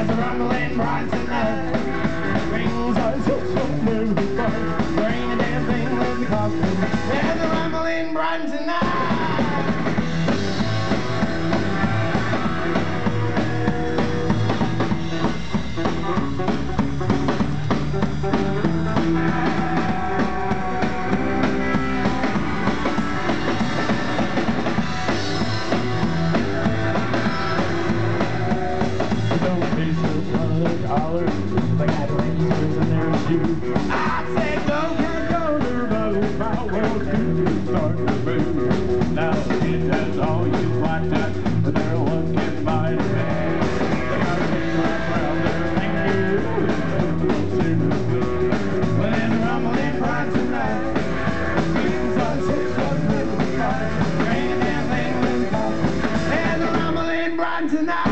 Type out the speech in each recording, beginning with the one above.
There's a rumble in Brighton tonight. Rings are so blue. There ain't a damn thing with the coffin. There's a rumble in Brighton tonight. I said go, can't go, no, my world to start to move. Now it has all you watch out, but there one can buy it back. They got a big wrap around there, thank you. Well, there's a rumble in Brighton tonight. Things are so good, there ain't a damn thing with the coffin. There's a rumble in Brighton tonight.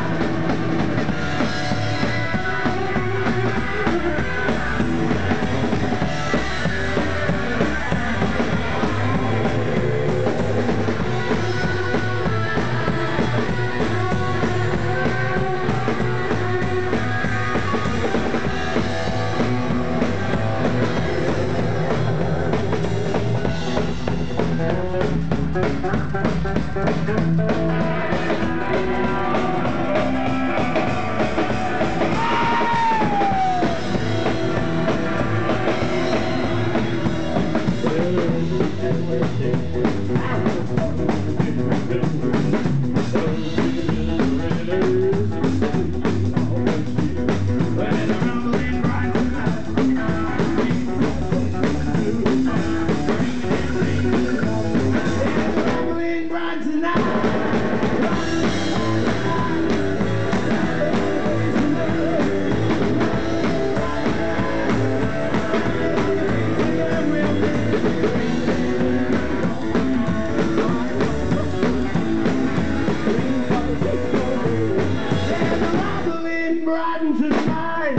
Brighton tonight.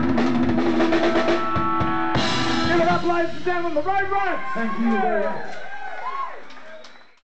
Give it up, ladies and gentlemen, the Ratz. Thank you very much.